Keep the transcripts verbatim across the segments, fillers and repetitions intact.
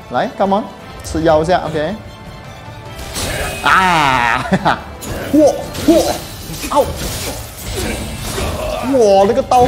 来 ，come on， 吃药一下 ，OK。啊！哇哇！嗷！哇，那个刀！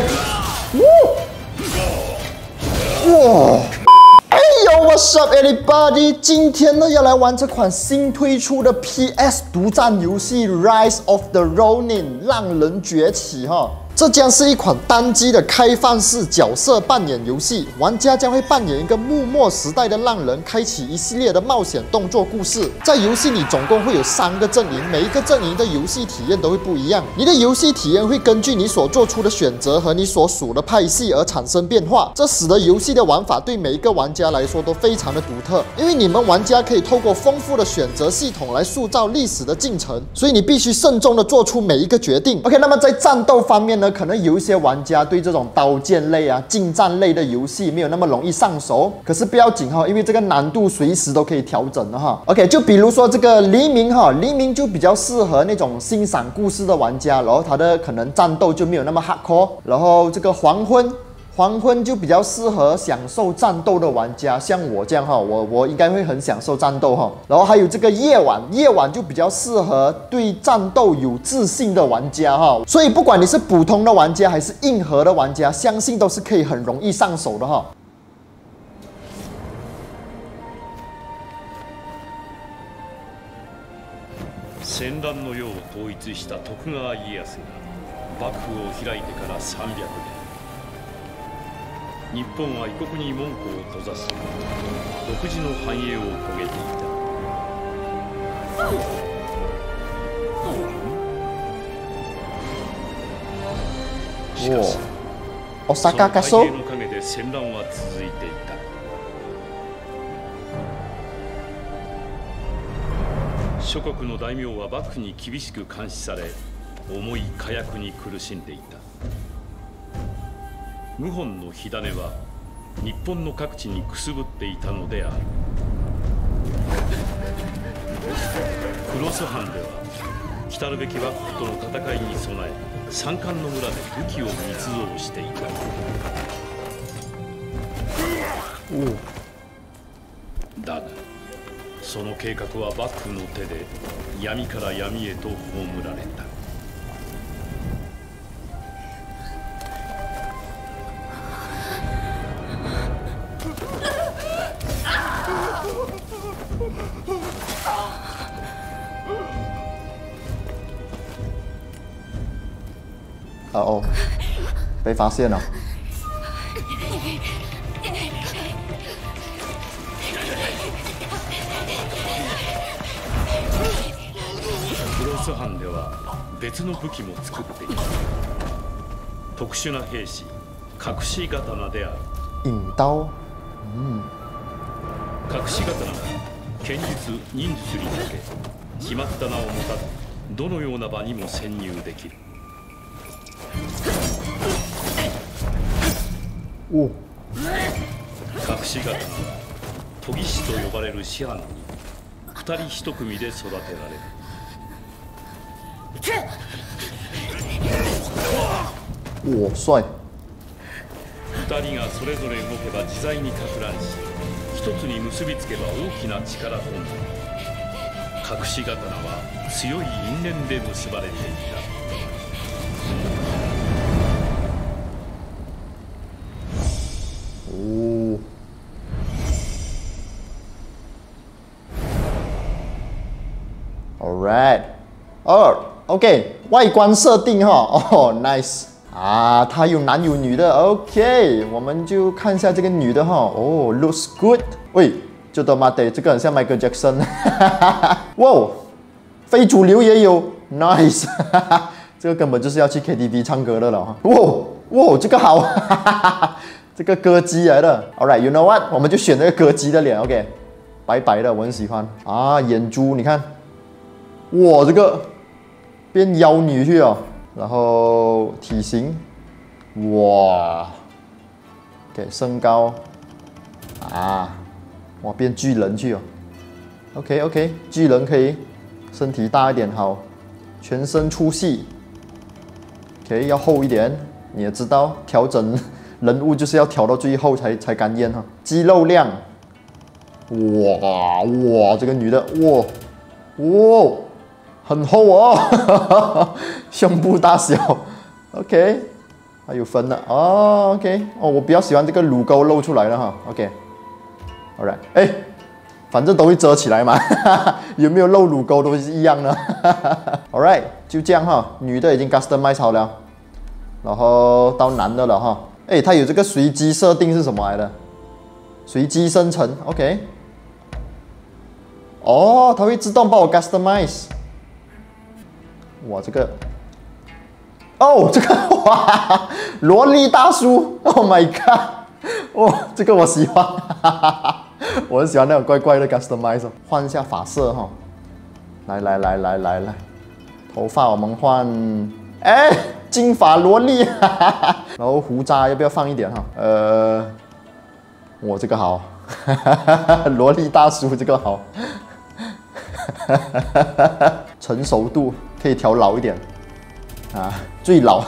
哇！哇！哎呦 ，What's up, everybody？ 今天呢，要来玩这款新推出的 P S 独占游戏《Rise of the Ronin》浪人崛起哈。 这将是一款单机的开放式角色扮演游戏，玩家将会扮演一个幕末时代的浪人，开启一系列的冒险动作故事。在游戏里总共会有三个阵营，每一个阵营的游戏体验都会不一样。你的游戏体验会根据你所做出的选择和你所属的派系而产生变化，这使得游戏的玩法对每一个玩家来说都非常的独特。因为你们玩家可以透过丰富的选择系统来塑造历史的进程，所以你必须慎重的做出每一个决定。OK， 那么在战斗方面呢？ 可能有一些玩家对这种刀剑类啊、近战类的游戏没有那么容易上手，可是不要紧哈，因为这个难度随时都可以调整的哈。OK， 就比如说这个黎明哈，黎明就比较适合那种欣赏故事的玩家，然后他的可能战斗就没有那么 hardcore， 然后这个黄昏。 黄昏就比较适合享受战斗的玩家，像我这样哈，我我应该会很享受战斗哈。然后还有这个夜晚，夜晚就比较适合对战斗有自信的玩家哈。所以不管你是普通的玩家还是硬核的玩家，相信都是可以很容易上手的哈。 戦乱の世を統一した徳川家康が幕府を開いてからさんびゃくねん。 日本は異国に門戸を閉ざし独自の繁栄を遂げていたしかしその繁栄の陰で戦乱は続いていた諸国の大名は幕府に厳しく監視され重い火薬に苦しんでいた 謀反の火種は日本の各地にくすぶっていたのであるクロス藩では来るべき幕府との戦いに備え山間の村で武器を密造していただがその計画は幕府の手で闇から闇へと葬られた哦哦，被发现了。 クロス藩では別の武器も作っていた特殊な兵士隠し刀である引刀、うん、 隠し刀は剣術忍術に長け決まった名を持たずどのような場にも潜入できるお隠し刀は研ぎ師と呼ばれる師範に二人一組で育てられるおお、帅二人がそれぞれ動けば自在にか乱し一つに結びつけば大きな力となる隠し刀は強い因縁で結ばれていた Alright， 哦 ，OK， 外观设定哈，哦 ，nice 啊，它有男有女的 ，OK， 我们就看一下这个女的哈，哦 ，looks good， 喂，就他妈的，这个很像 Michael Jackson， 哇，非主流也有 ，nice， 这个根本就是要去 K T V 唱歌的了哈，哇哇，这个好，这个歌姬来的 ，Alright，you know what， 我们就选这个歌姬的脸 ，OK， 白白的，我很喜欢啊，眼珠你看。 哇，这个变妖女去了，然后体型，哇 ，OK， 身高，啊，哇，变巨人去了 ，OK OK， 巨人可以，身体大一点好，全身粗细 ，OK， 要厚一点，你也知道，调整人物就是要调到最后才才敢演哈，肌肉量哇哇，这个女的，哇哇，很厚哦，胸部大小 ，OK， 还有分的哦 ，OK， 哦，我比较喜欢这个乳沟露出来的哈 ，OK，All right， 哎，反正都会遮起来嘛，有没有露乳沟都是一样的，All right， 就这样哈，女的已经 customize 好了，然后到男的了哈，哎，它有这个随机设定是什么来的？随机生成 ，OK。哦，它会自动帮我 customize。哇，这个，哦，这个哇，萝莉大叔 ，Oh my god， 哇，这个我喜欢，我很喜欢那种怪怪的 customize。换一下发色哈，来来来来来来，头发我们换，哎，金发萝莉，然后胡渣要不要放一点哈？呃，我这个好，萝莉大叔这个好。成熟度可以调老一点啊，最老，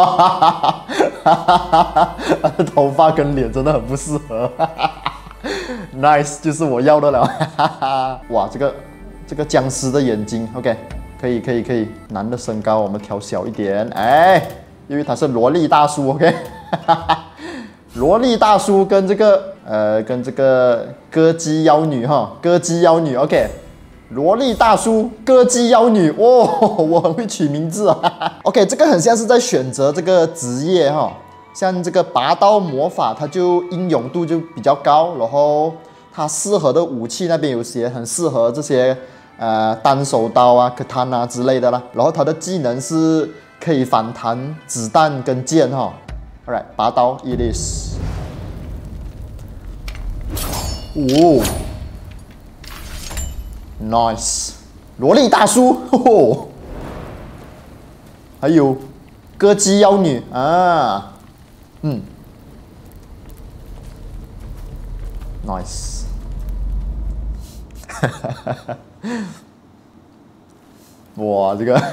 头发跟脸真的很不适合，nice 就是我要的了，哇，这个这个僵尸的眼睛 ，OK， 可以可以可以，男的身高我们调小一点，哎，因为他是萝莉大叔 ，OK， 萝莉大叔跟这个呃跟这个歌姬妖女哈，歌姬妖女 ，OK。萝莉大叔、歌姬妖女，哦，我很会取名字啊。OK， 这个很像是在选择这个职业哈，像这个拔刀魔法，它就英勇度就比较高，然后它适合的武器那边有些很适合这些呃单手刀啊、katana 之类的啦。然后它的技能是可以反弹子弹跟剑哈。Alright， 拔刀 it is。哦。Nice， 萝莉大叔，吼吼，还有歌姬妖女啊，嗯 ，Nice， 哇，这个，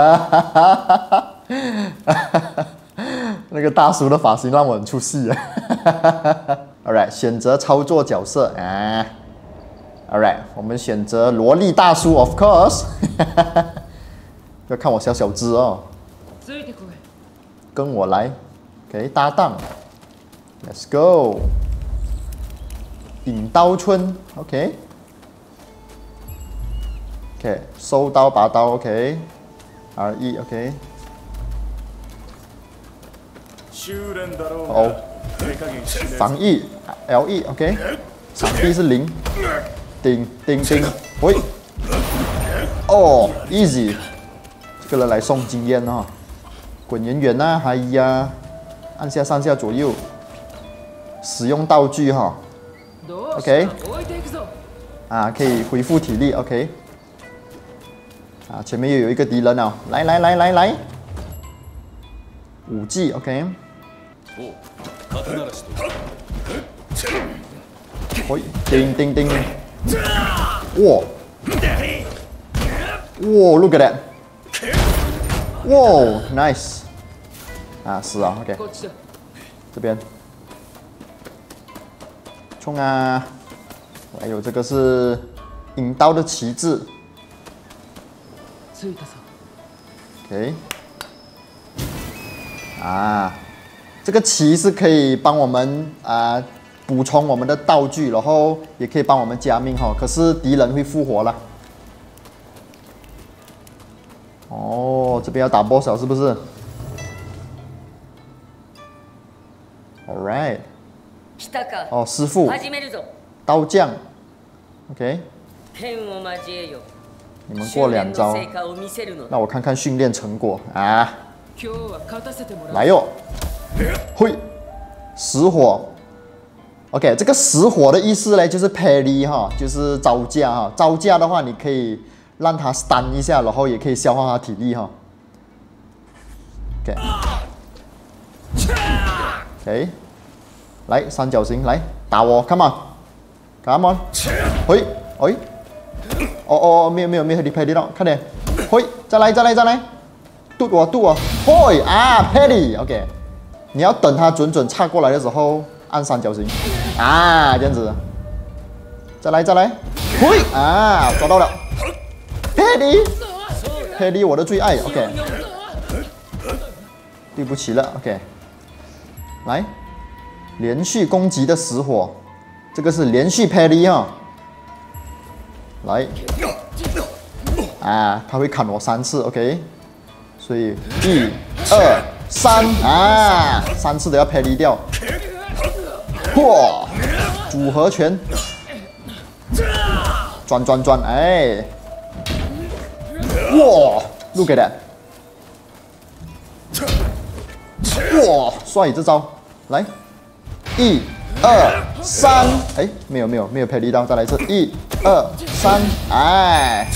那个大叔的发型让我很出戏啊。Alright， 选择操作角色啊。Alright， 我们选择萝莉大叔 ，of course 。不要看我小小只哦。跟我来 ，OK， 搭档 ，Let's go。引刀春 ，OK。OK， 收刀拔刀 ，OK。R E OK。哦，防御 L E OK。闪避是零。叮叮叮，喂！哦 ，easy， 这个人来送经验哈，滚圆圆呐，哎呀，按下上下左右，使用道具哈 ，OK， 啊，可以恢复体力 ，OK， 啊，前面又有一个敌人哦，来来来来来，武技 OK， 喂，叮叮叮。哇！哇 ，look at that！ 哇 ，nice！ 啊，是啊 ，OK。这边，冲啊！还有这个是引刀的旗帜。OK。啊，这个旗是可以帮我们啊。补充我们的道具，然后也可以帮我们加命哈。可是敌人会复活了。哦，这边要打 boss 了是不是 ？All right。哦，师傅，刀匠。OK。你们过两招，那我看看训练成果啊。来哟，嘿，石火。OK， 这个石火的意思呢，就是 parry 哈，就是招架哈。招架的话，你可以让他 stun 一下，然后也可以消耗他体力哈。OK， OK， 来三角形，来打我 ，Come on，Come on， 嘿，哎，哦哦，没有没有没有 parry 到，快点，嘿，再来再来再来，剁我剁我，嘿啊 parry，OK， 你要等他准准插过来的时候。按三角形啊，这样子再来再来，嘿啊，抓到了。Paddy，Paddy 我的最爱 ，OK。对不起了 ，OK。来，连续攻击的死火，这个是连续 Paddy 哈。来，啊，他会砍我三次 ，OK。所以一、二、三啊，三次都要 Paddy 掉。嚯，组合拳。 转转转，哎，哇 ，look at that， 哇，帅这招，来，一、二、三，哎，没有没有没有配力到，再来一次，一、二、三，哎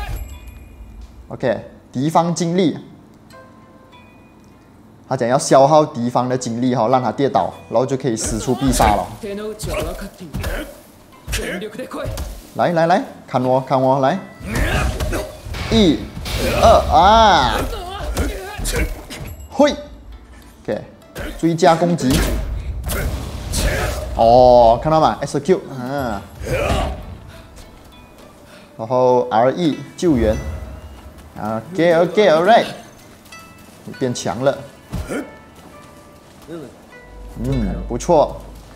，OK， 敌方精力，他讲要消耗敌方的精力哈，让他跌倒，然后就可以使出必杀了。 来来来，看我看我来，一、二啊，会 ，OK， 追加攻击，哦，看到吗 ？Execute 啊，然后 R E 救援，啊 ，Get Get Right， 你变强了，嗯，不错。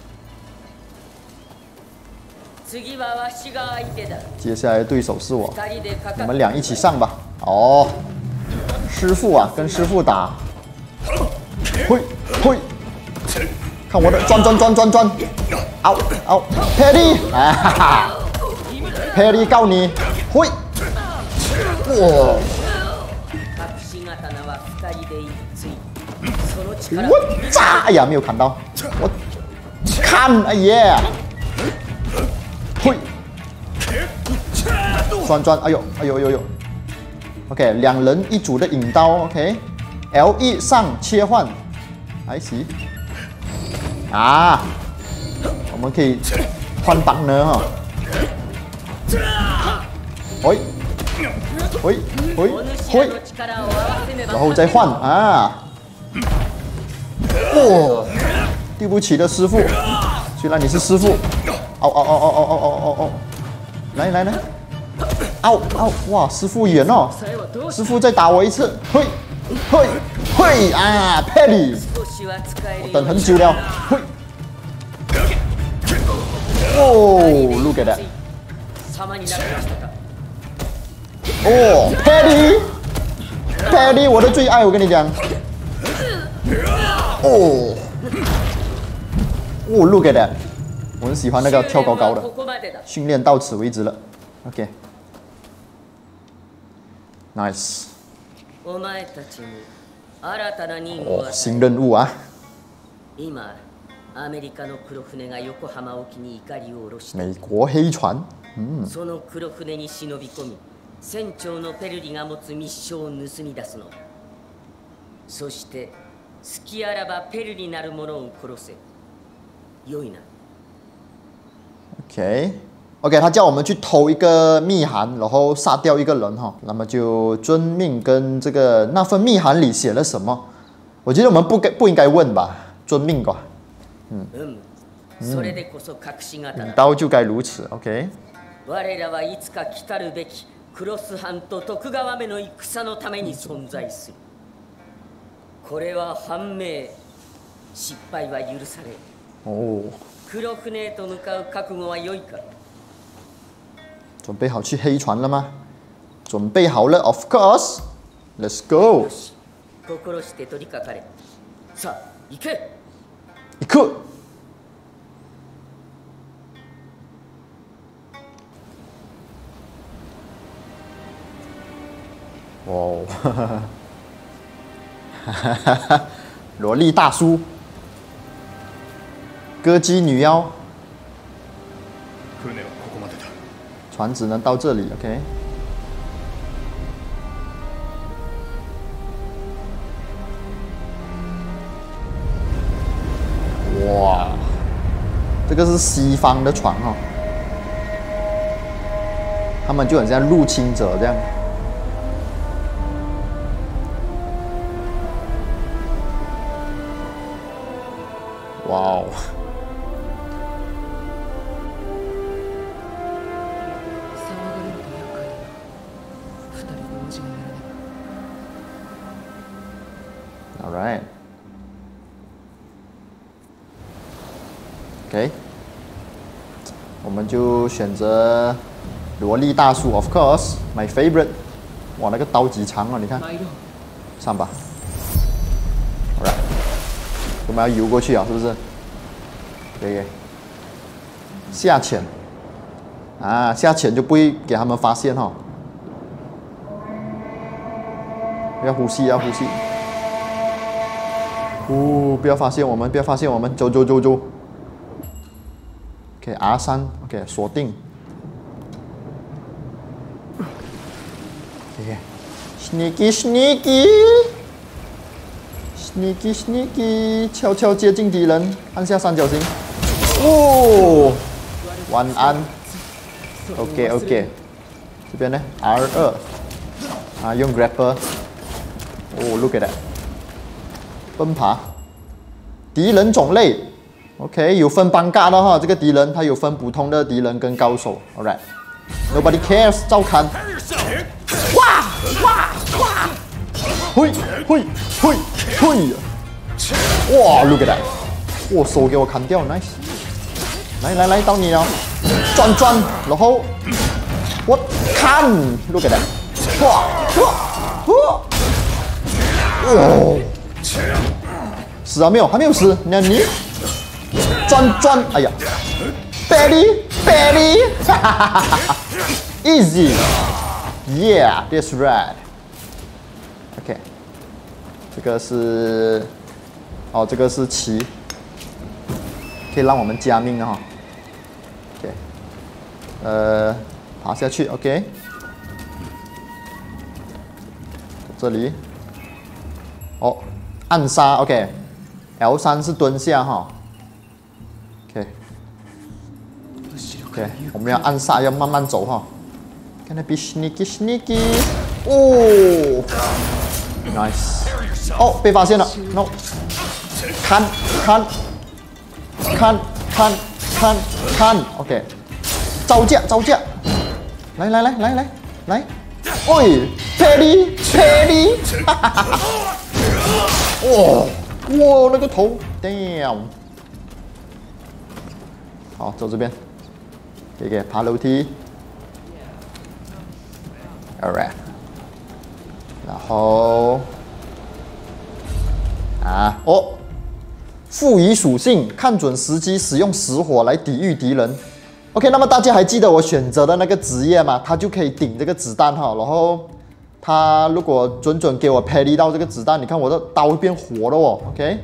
接下来的对手是我，你们俩一起上吧。哦，师傅啊，跟师傅打，会会，看我的转转转转转，嗷嗷 ，Paddy 啊哈哈 ，Paddy 告你会，哇，我炸！哎呀，没有砍到，我看，哎呀。 会，转转，哎呦，哎呦，哎呦呦 ，OK， 两人一组的引刀 ，OK，L E 上切换，还行，啊，我们可以换绑呢哈，喂，喂，喂，喂，然后再换啊，哦，对不起的师傅，虽然你是师傅。 哦哦哦哦哦哦哦哦哦！来来来，嗷嗷！哇，师傅远哦，师傅再打我一次，嘿，嘿，嘿啊 ，Paddy， 我等很久了，嘿，哦 ，look at that， 哦 ，Paddy，Paddy， 我的最爱，我跟你讲，哦，哦 ，look at that。 我很喜欢那个跳高高的，训练到此为止了。OK，nice。哦，新任务啊！美国黑船，嗯。そして好きあらばペルになる者を殺せ。良いな。 OK，OK，、okay. okay, 他叫我们去偷一个密函，然后杀掉一个人哈。那么就遵命跟这个那份密函里写了什么？我觉得我们不该不应该问吧，遵命吧。嗯。嗯。引刀就该如此。OK。我らはいつか来たるべきクロス藩と徳川目の戦のために存在する。これは判明。失敗は許され。哦。 黒船へと向かう覚悟は良いか？准备好去黑船了吗？准备好了 ，Of course。Let's go。心して取り掛かれ。さあ、行け。行く。哦，哈哈哈，哈哈哈，萝莉大叔。 歌姬女妖，船只能到这里 ，OK。哇，这个是西方的船哈、哦，他们就很像入侵者这样。哇哦！ All right. OK， 我们就选择萝莉大叔 ，of course, my favorite。哇，那个刀几长啊！你看，上吧。Alright， 我们要游过去啊，是不是？可以。下潜。啊，下潜就不会给他们发现哈、哦。要呼吸，要呼吸。哦，不要发现我们，不要发现我们，走走走走。OK， R 三 ，OK， 锁定。OK，sneaky sneaky sneaky sneaky， 悄悄接近敌人，按下三角形。哦，晚安。OK OK， 这边呢 R 二，啊，用 grapple。哦 ，look at that， 奔爬。敌人种类 ，OK， 有分班嘎的哈，这个敌人他有分普通的敌人跟高手 ，All right。Nobody cares， 照看。哇哇哇！嘿嘿嘿嘿！哇 ，look at that！ 哇，手给我砍掉 ，nice！ 来来来，到你了，转转，然后我看 ，look at that！ 哇哇哇！哦，死了没有？还没有死，那你转转，哎呀 ，belly belly， 哈哈哈哈哈 ，easy。Yeah, that's right. OK， 这个是，哦，这个是旗，可以让我们加命的哈。OK， 呃，爬下去 ，OK。这里，哦，暗杀 ，OK。L 三是蹲下哈。OK，OK， okay, 我们要暗杀，要慢慢走哈。Gonna be sneaky sneaky， 哦 ，nice， 哦，被发现了 ，no， 看看看看看看 ，OK， 招架招架，来来来来来来，喂 ，Paddy Paddy， 哈哈哈哈，哇哇那个头 ，damn， 好，走这边，给给爬楼梯。Alright， 然后啊哦，赋予属性，看准时机使用实火来抵御敌人。OK， 那么大家还记得我选择的那个职业吗？他就可以顶这个子弹哈，然后他如果准准给我 parry 到这个子弹，你看我的刀会变活了哦。OK，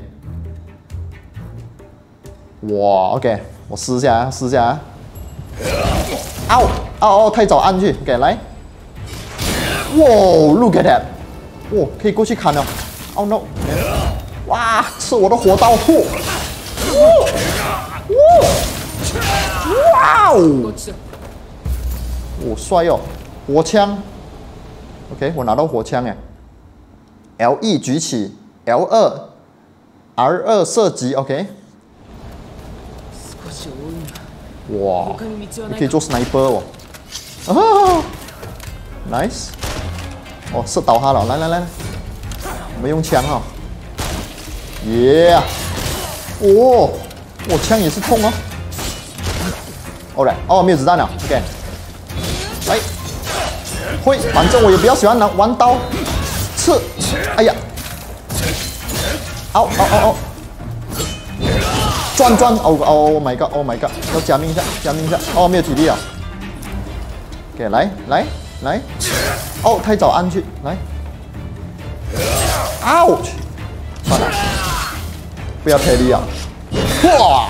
哇 ，OK， 我试一下，试一下啊。嗷嗷哦，太早按去 ，OK， 来。哇 ，look at that！ 哇，可以过去砍了。Oh no！ 哇，吃我的火刀！嚯！哇哦！哇，帅哦！火枪。OK， 我拿到火枪哎。L 一举起 ，L 二 ，R 二射击 ，OK。哇，你可以做 sniper 哦。啊 ，nice。哦，射倒他了！来来来来，我们用枪哈、哦。耶、yeah ！哦，我枪也是痛哦。Alright， 哦，没有子弹了。OK， 来，会，反正我也比较喜欢拿玩刀，刺。哎呀，嗷嗷嗷嗷，转转，哦哦 ，Oh my god，Oh my god， 要加命一下，加命一下。哦，没有体力了。OK， 来来来。哦，太早按去，来 ，ouch， 算了，不要赔力啊！哇，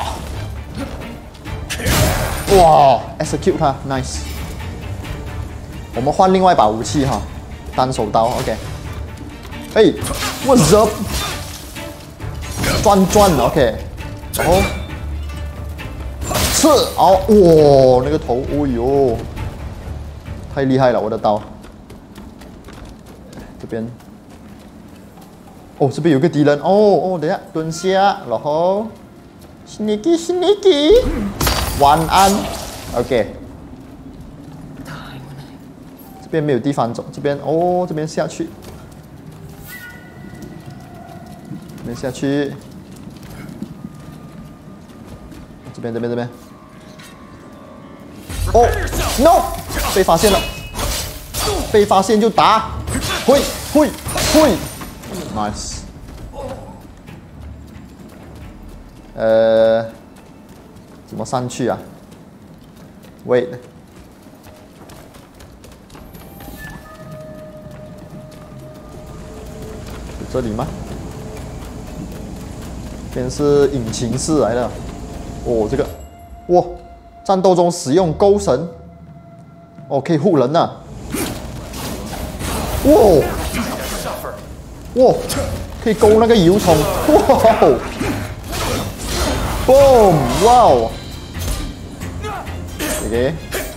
哇 ，execute 他 ，nice。我们换另外一把武器哈，单手刀 ，OK。哎 ，what's up？ 转转 ，OK。然后刺，哦，哇，那个头，哦呦，太厉害了，我的刀。这边，哦，这边有个敌人，哦哦，等一下蹲下，然后 sneaky sneaky， 晚安 ，OK。这边没有地方走，这边哦，这边下去，这边下去，这边这边这边。哦 ，no， 被发现了，被发现就打，会会会 ，nice。呃，怎么上去啊 ？Wait。 这里吗？这边是引擎室来的。哦，这个，哇，战斗中使用钩绳，哦，可以护人呐、啊。哇，哇，可以勾那个油桶。哇 ，boom， 哇哦 ，OK，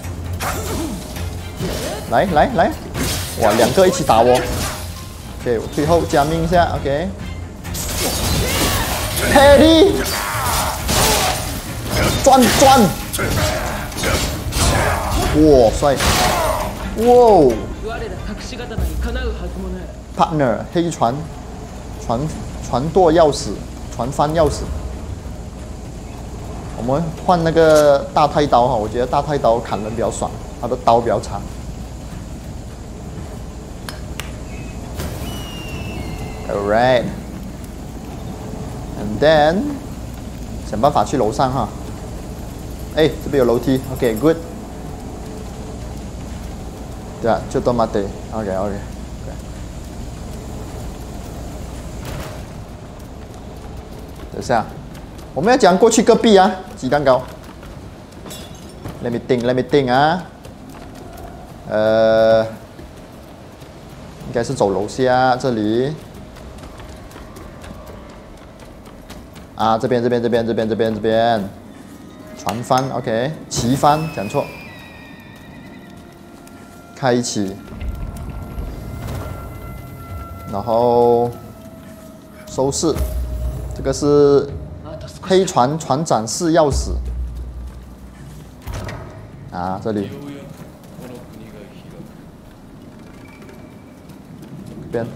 来来来，哇，两个一起打我。 OK， 我最后加命一下 ，OK。Paddy， 转转，哇帅，哇 ！Partner 黑船，船船舵钥匙，船帆钥匙。我们换那个大太刀哈，我觉得大太刀砍人比较爽，它的刀比较长。 Alright, and then 想办法去楼上哈。哎，这边有楼梯 ，OK, good。对啊，就这么得 ，OK, OK, OK。等一下，我们要讲过去隔壁啊，鸡蛋糕。Let me think, let me think 啊。呃，应该是走楼下这里。 啊，这边这边这边这边这边这边，船帆 ，OK， 旗帆讲错，开启，然后收拾，这个是黑船船长室钥匙，啊，这里，这边。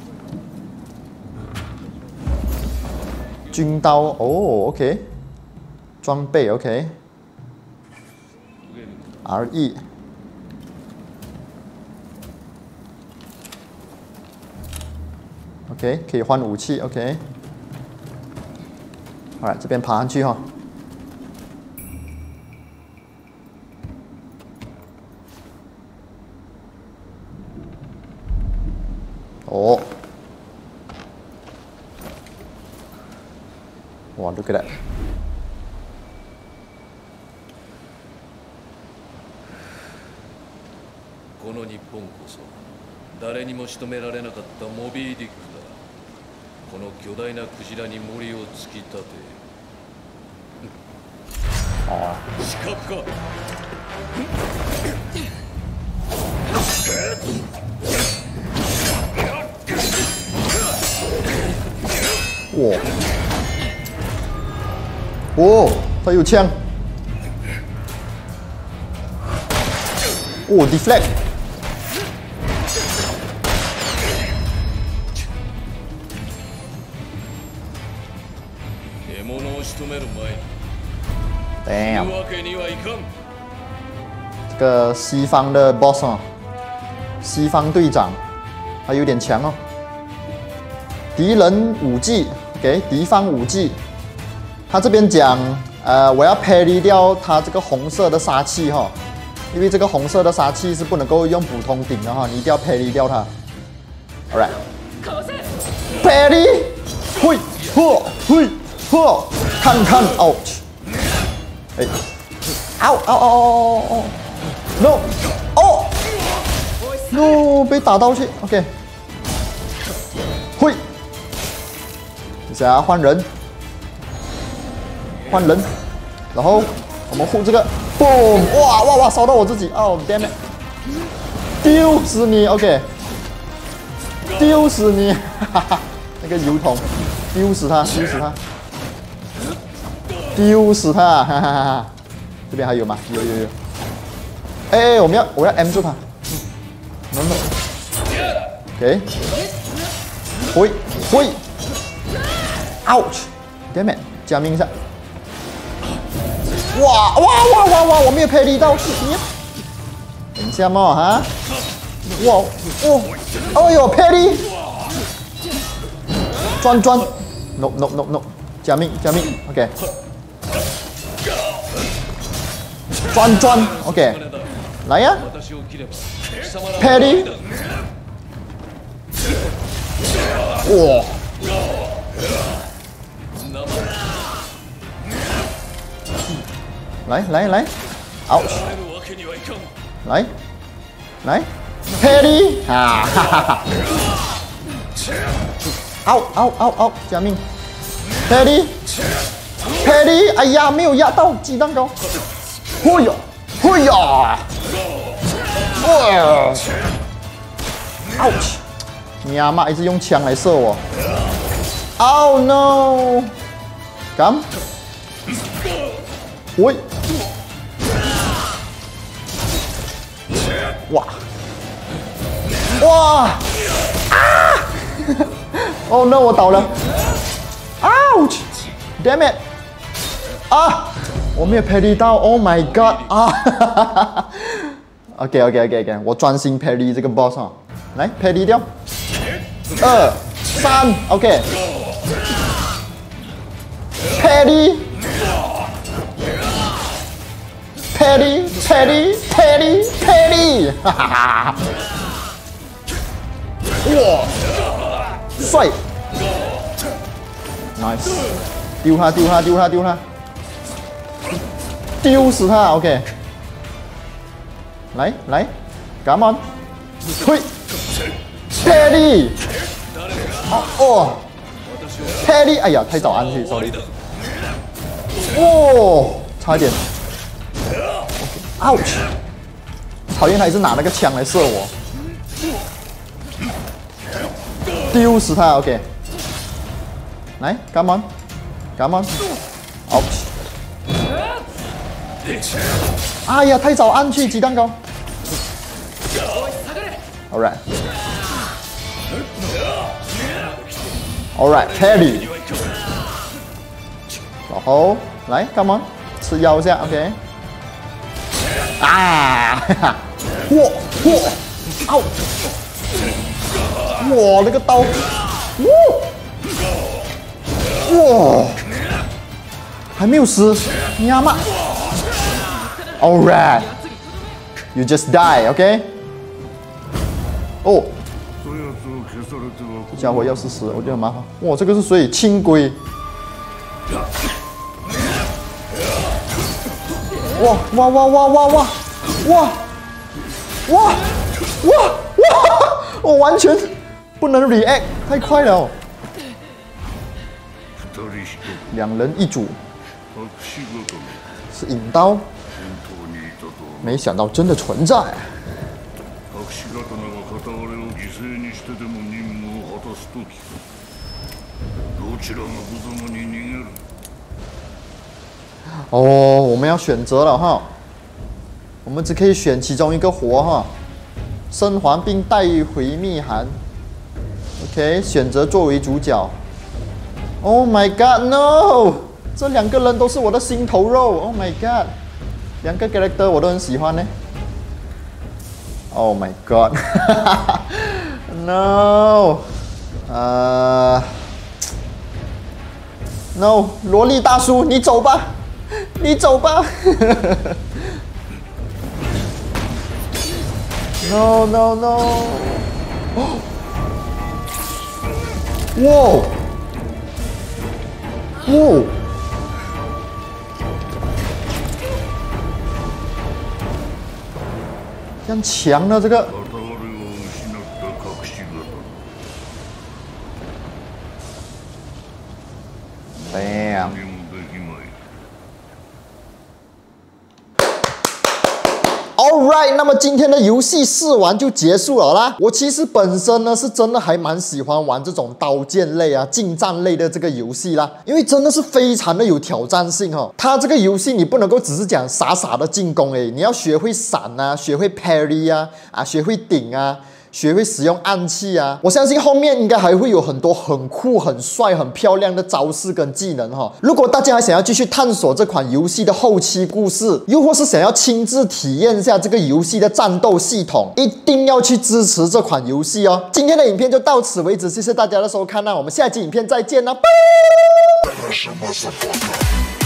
军刀哦 ，OK， 装备 OK，R E， OK， 可以换武器 OK， 好了，这边爬上去哈，哦。 哇 ，look at that！ この日本こそ誰にも仕留められなかったモビー・ディックだ。この巨大なクジラに銛を突き立て。ああ。死角か。 哇！哦，他有枪。哦 ，deflect。Damn。这个西方的 boss 啊，西方队长，他有点强哦。敌人武技。 给敌方武技，他这边讲，呃，我要 parry 掉他这个红色的杀气哈，因为这个红色的杀气是不能够用普通顶的哈，你一定要 parry 掉它。All right，parry， 会，嚯，会，嚯，看看 ，ouch， 哎，嗷嗷嗷嗷嗷 ，no， 哦 ，no， 被打到去 ，OK， 会。 等下换人，换人，然后我们护这个 ，boom， 哇哇哇，烧到我自己，哦 ，damn it， 丢死你 ，OK， 丢死你，哈哈，那个油桶，丢死他，丢死他，丢死他，哈哈哈哈，这边还有吗？有有有，哎，我们要我要 M 住他， ，no no。OK， 挥挥 ，ouch，damn it， 加命一下。哇哇哇哇哇！我没有配力到，等一下嘛哈。哇哦，哎呦，配力，转转 ，no no no no， 加命加命 ，OK。转转 ，OK， 来呀 ，Paddy， 哇，来来来 ，ouch， 来来 ，Paddy， 啊哈哈哈，out out out out， 加命 ，Paddy，Paddy， 哎呀，没有压到鸡蛋糕。嘿呀，嘿呀，哇 ！ouch！ 你阿妈一直用枪来射我。Oh no！ come！ 喂！哇！哇！啊！Oh no！ 我倒了。Ouch！Damn it！ 啊！ 我没有配力到 ，Oh my God 啊 ！OK OK OK OK， 我专心配力这个 boss 啊，来配力掉，二三 OK， 配力，配力配力配力配力，哈哈哈！哇，帅 ，nice， 丢他丢他丢他丢他。 丢死他 ，OK。来来 ，Come on， 推 ，Paddy， 哦哦 ，Paddy， 哎呀，太早按去 ，sorry。哦，差一点 ，ouch， 讨厌他一直拿那个枪来射我，丢死他 ，OK。来 ，Come on，Come on，ouch。 哎呀，太早按去鸡蛋糕。Alright， Alright， Paddy。然后来 ，Come on， 吃腰一下 ，OK。啊，哈哈，哇哇，哦，哇，那个刀，哇，哇，还没有死，你阿妈。 Alright, you just die, OK? 哦，这家伙要是死了，我觉得很麻烦。哇，这个是谁？轻轨。哇哇哇哇哇哇哇哇哇哇！我完全不能 react， 太快了。两人一组，是引刀。 没想到真的存在。哦，我们要选择了哈，我们只可以选其中一个活哈，生还并带回密函。OK， 选择作为主角。Oh my God, no！ 这两个人都是我的心头肉。Oh my God！ 两个 character 我都很喜欢呢。Oh my God ！No， 呃、uh, ，No， 萝莉大叔，你走吧，你走吧。No No No！ 哇！哇！ 很强的这个，Bam！ All Alright， 那么今天的游戏试玩就结束了啦。我其实本身呢是真的还蛮喜欢玩这种刀剑类啊、近战类的这个游戏啦，因为真的是非常的有挑战性哦。它这个游戏你不能够只是讲傻傻的进攻诶，你要学会闪啊，学会 parry 啊，啊，学会顶啊。学会使用暗器啊！我相信后面应该还会有很多很酷、很帅、很漂亮的招式跟技能哈。如果大家还想要继续探索这款游戏的后期故事，又或是想要亲自体验一下这个游戏的战斗系统，一定要去支持这款游戏哦。今天的影片就到此为止，谢谢大家的收看，那我们下期影片再见啦，拜。